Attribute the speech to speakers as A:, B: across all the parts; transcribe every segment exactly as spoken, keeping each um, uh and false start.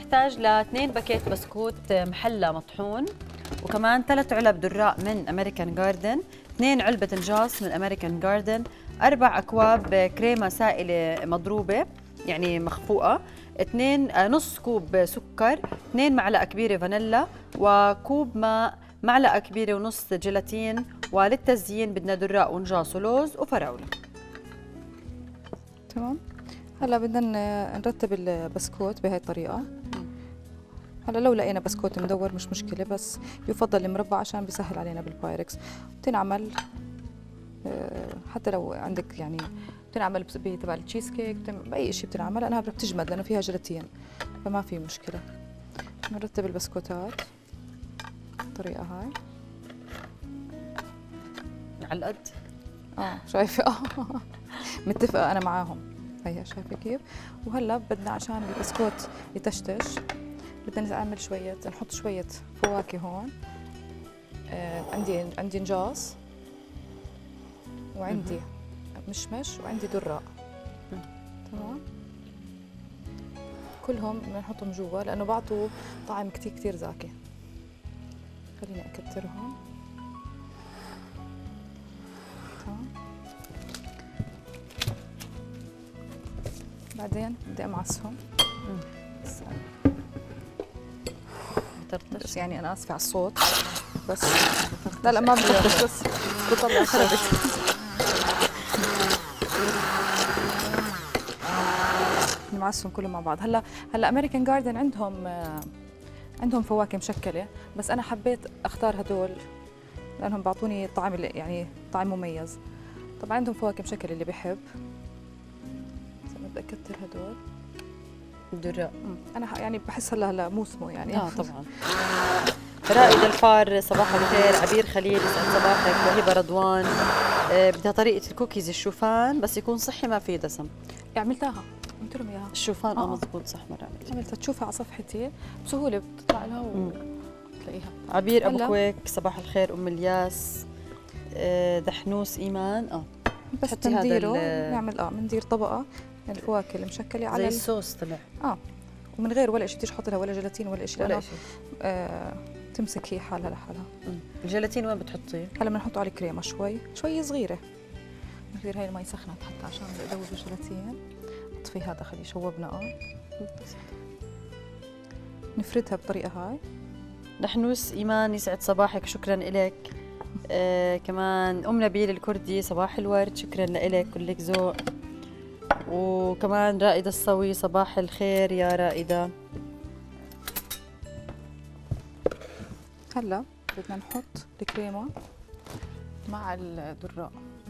A: بنحتاج لاثنين باكيت بسكوت محلى مطحون، وكمان ثلاث علب دراء من امريكان جاردن، اثنين علبة نجاص من امريكان جاردن، اربع اكواب كريمة سائلة مضروبة يعني مخفوقة، اثنين نص كوب سكر، اثنين معلقة كبيرة فانيلا، وكوب ماء، معلقة كبيرة ونص جيلاتين، وللتزيين بدنا دراء ونجاص ولوز وفراولة.
B: تمام. هلا بدنا نرتب البسكوت بهي الطريقة. هلا لو لقينا بسكوت مدور مش مشكلة، بس يفضل المربع عشان بيسهل علينا بالبايركس. بتنعمل حتى لو عندك يعني بتنعمل تبع التشيز كيك، بأي شيء بتنعمل. أنا بتجمد لأنه فيها جيلاتين فما في مشكلة. نرتب البسكوتات بالطريقة هاي
A: على القد.
B: اه شايفة اه متفقة أنا معاهم. هيا شايفة كيف؟ وهلا بدنا عشان البسكوت يتشتش بدنا نعمل شوية، نحط شوية فواكه هون. آه عندي عندي نجاص وعندي مشمش وعندي دراء. تمام. كلهم بدنا نحطهم جوا لأنه بعطوا طعم كتير كتير زاكي. خليني أكترهم. تمام. بعدين بدي أمعسهم. بس بس يعني أنا آسفة على الصوت بس لا لا ما بطرطش بس بطلع خربت. نمعسهم كلهم مع بعض. هلا هلا أمريكان جاردن عندهم آه عندهم فواكه مشكلة، بس أنا حبيت أختار هدول لأنهم بعطوني طعم يعني طعم مميز. طبعا عندهم فواكه مشكلة اللي بحب. بدي أكتر هدول
A: الدراء.
B: أنا يعني بحس هلا هلا موسمه يعني.
A: اه طبعا. رائدة الفار صباح الخير، عبير خليل يسعد صباحك، وهبة رضوان آه بدها طريقة الكوكيز الشوفان بس يكون صحي ما فيه دسم.
B: عملتها قلت لهم اياها.
A: الشوفان اه مضبوط صح مرة عملتها.
B: عملتها تشوفها على صفحتي بسهولة بتطلع لها وتلاقيها.
A: عبير أبو كويك صباح الخير، أم الياس آه دحنوس إيمان اه
B: بس بنديره نعمل اه بندير طبقة من الفواكه المشكلة على
A: زي الصوص طلع اه
B: ومن غير ولا شيء، بديش احط لها ولا جيلاتين ولا شيء
A: ولا شيء.
B: آه تمسك هي حالها لحالها.
A: الجيلاتين وين بتحطيه؟
B: هلا بنحطه على الكريمه شوي شوي صغيره. بصير هاي المي سخنت حتى عشان بدي ادوب الجيلاتين. اطفي هذا خليه شوبنا اه. نفردها بالطريقه هاي.
A: نحنوس ايمان يسعد صباحك، شكرا لك. آه كمان ام نبيل الكردي صباح الورد، شكرا لك كلك ذوق. وكمان رائدة الصوي صباح الخير يا رائدة.
B: هلا بدنا نحط الكريمة مع الدراء.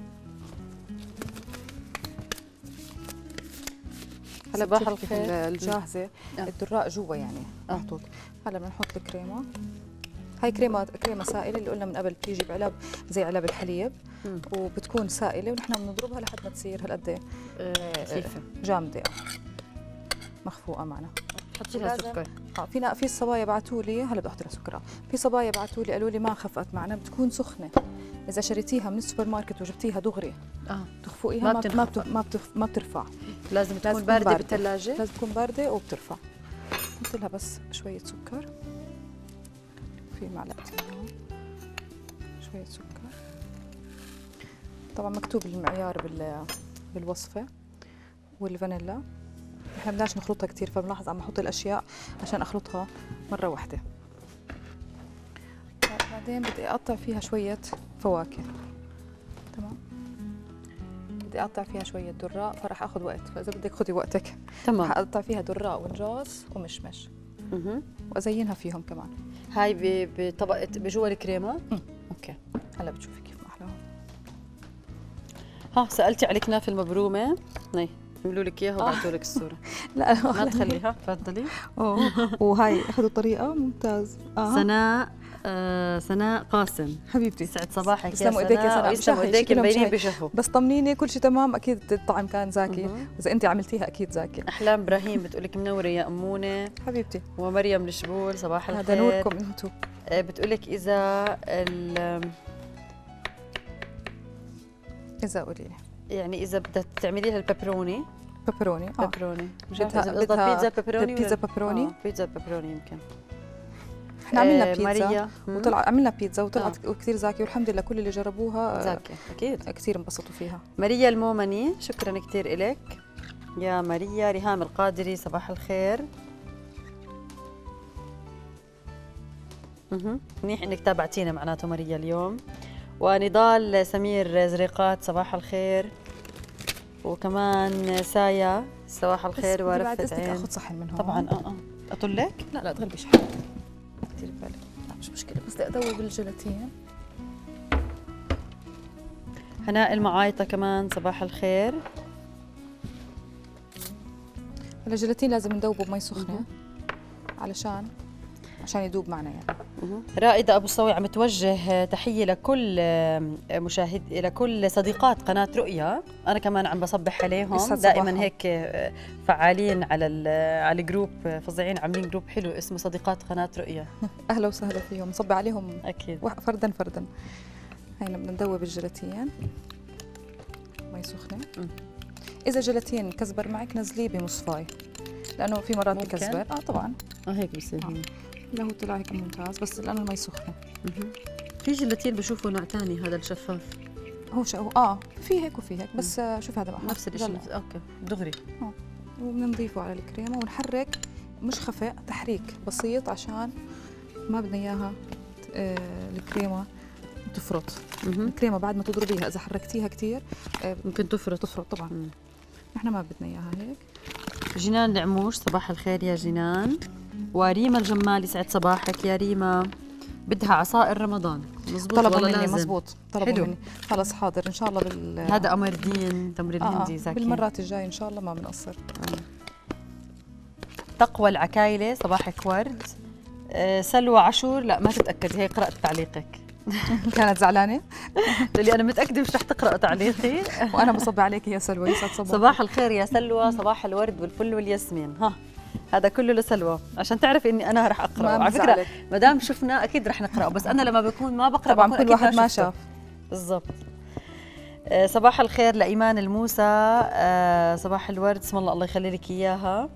B: هلا صباح الخير الجاهزة آه. الدراء جوا يعني محطوط. آه. هلا بنحط الكريمة. هاي كريمة كريمة سائلة اللي قلنا من قبل بتيجي بعلب زي علب الحليب. مم. وبتكون سائلة ونحن بنضربها لحد ما تصير هالقد خفيفة جامدة مخفوقة معنا.
A: حطي لها سكر.
B: اه في في صبايا بعثوا لي هلا بدي احط لها سكر. في صبايا بعثوا لي قالوا لي ما خفقت معنا، بتكون سخنة. إذا شريتيها من السوبر ماركت وجبتيها دغري اه تخفقيها ما ما ما, ما بترفع.
A: لازم تكون لازم باردة بالثلاجة.
B: لازم تكون باردة وبترفع. حط لها بس شوية سكر. في معلقتين شوية سكر. طبعا مكتوب المعيار بال بالوصفة. والفانيلا احنا بدناش نخلطها كثير، فبنلاحظ عم احط الاشياء عشان اخلطها مرة واحدة. بعدين بدي اقطع فيها شوية فواكه. تمام. بدي اقطع فيها شوية دراء فراح اخذ وقت، فاذا بدك خذي وقتك.
A: تمام.
B: رح اقطع فيها دراء ونجاص ومشمش. اها. وازينها فيهم كمان.
A: هاي بطبقة بجوا الكريمة؟
B: امم اوكي. هلا بتشوفي كيف محلاهم.
A: ها سألتي على الكنافة المبرومة؟ هي عملوا لك اياها وبعثوا لك الصورة.
B: لا
A: ما تخليها تفضلي.
B: اوه وهاي اخذوا طريقة ممتاز.
A: اه سناء آه سناء قاسم
B: حبيبتي
A: سعد صباحك يا
B: سناء. ايديك يا سناء.
A: يسلموا ايديك مبينين بشهوا.
B: بس طمنيني كل شيء تمام اكيد الطعم كان زاكي. اذا انت عملتيها اكيد زاكي.
A: احلام ابراهيم بتقولك منوره يا امونه
B: حبيبتي.
A: ومريم الشبول صباح الخير.
B: هذا نوركم انتم.
A: آه بتقولك اذا ال
B: اذا قولي لي
A: يعني اذا بدك تعملي لها البيبروني
B: بيبروني اه
A: بيبروني.
B: بدها
A: بدها بيتزا بيبروني
B: بيتزا بيبروني.
A: آه. بيتزا بيبروني يمكن.
B: احنا عملنا
A: آه
B: بيتزا
A: ماريا.
B: وطلع عملنا بيتزا وطلعت آه. كثير زاكيه، والحمد لله كل اللي جربوها
A: زاكيه اكيد
B: كثير انبسطوا فيها.
A: ماريا المومني شكرا كثير إلك يا ماريا. ريهام القادري صباح الخير. اها منيح انك تابعتينا معناته ماريا اليوم. ونضال سمير زريقات صباح الخير. وكمان سايا صباح الخير ورفة عين.
B: اخذ صحن منهم
A: طبعا اه اه اطل لك؟
B: لا لا تغلبيش حالك ديري بالك. لا مش مشكله، بس بدي ادوب الجيلاتين.
A: هناء المعايطة كمان صباح الخير.
B: الجيلاتين لازم ندوبه بمي سخنه علشان عشان يدوب معنا يعني.
A: رائدة أبو صوي عم توجه تحية لكل مشاهد، لكل صديقات قناة رؤيا. أنا كمان عم بصبح عليهم دائما هيك فعالين على على الجروب، فظيعين عاملين جروب حلو اسمه صديقات قناة رؤيا.
B: أهلا وسهلا فيهم، نصبي عليهم
A: أكيد
B: فردا فردا. هينا بدنا ندوب الجيلاتين مي سخنة. إذا جيلاتين كزبر معك نزليه بمصفاي، لأنه في مرات بكزبر. اه طبعا
A: اه هيك بصير. آه.
B: لا هو طلع هيك ممتاز، بس لأنه المي سخنة.
A: في جيلاتين بشوفه نوع ثاني هذا الشفاف.
B: هو شو اه في هيك وفي هيك، بس آه شوف هذا بقى
A: نفس الشيء. اوكي دغري.
B: اه وبنضيفه على الكريمة ونحرك، مش خفاء، تحريك بسيط عشان ما بدنا اياها آه الكريمة تفرط. الكريمة بعد ما تضربيها إذا حركتيها كثير آه
A: ممكن تفرط.
B: تفرط طبعا. مم. نحن ما بدنا اياها هيك.
A: جنان العموش صباح الخير يا جنان. وريما الجمال يسعد صباحك يا ريما. بدها عصائر رمضان مزبوط
B: طلبوا
A: ولا
B: مني
A: لازم؟
B: مزبوط طلبوا مني. خلص حاضر ان شاء الله بال
A: هذا قمر دين تمر الهندي.
B: آه
A: زاكي
B: بالمرات الجاي ان شاء الله ما بنقصر. آه.
A: تقوى العكايله صباحك ورد. أه سلوى عاشور لا ما تتاكد، هي قرات تعليقك.
B: كانت زعلانه؟
A: لي انا متاكده مش رح تقرا تعليقي.
B: وانا بصب عليك يا سلوى. يسعد صباحك.
A: صباح الخير يا سلوى، صباح الورد والفل والياسمين. ها هذا كله لسلوى عشان تعرفي اني انا رح اقرا. على فكره ما دام شفنا اكيد رح نقراه، بس انا لما بكون ما بقرا
B: طبعا كل واحد ما شاف.
A: بالضبط. أه صباح الخير لايمان الموسى. أه صباح الورد اسم الله الله يخلي لك اياها.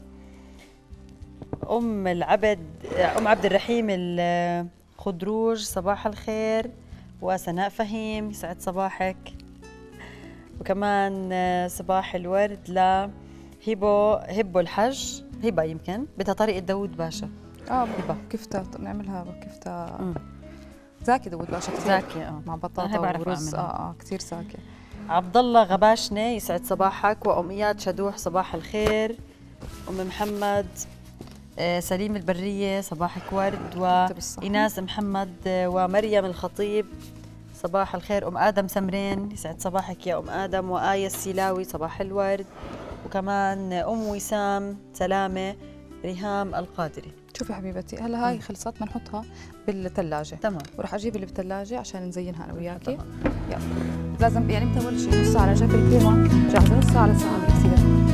A: ام العبد ام عبد الرحيم الخضروج صباح الخير. وسناء فهيم يسعد صباحك. وكمان صباح الورد ل هبو هبو الحج. هبه يمكن بدها طريقه داوود باشا.
B: اه هبه كفتة نعملها كفتة زاكي. داوود باشا كثير
A: زاكي اه
B: مع بطاطا ورز. اه اه كثير زاكي.
A: عبد الله غباشنه يسعد صباحك. وام اياد شدوح صباح الخير. ام محمد آه سليم البريه صباحك ورد. وايناس محمد آه ومريم الخطيب صباح الخير. ام ادم سمرين يسعد صباحك يا ام ادم. وايه السيلاوي صباح الورد. وكمان ام وسام سلامه. ريهام القادري.
B: شوفي حبيبتي هلا هاي خلصت، بدنا نحطها بالثلاجه.
A: تمام.
B: وراح اجيب اللي بالثلاجه عشان نزينها انا وياكي. يلا لازم يعني متى اول شيء نص ساعه. انا جايبه الكريمه جاهزه، نص ساعه لساعه بالكثير.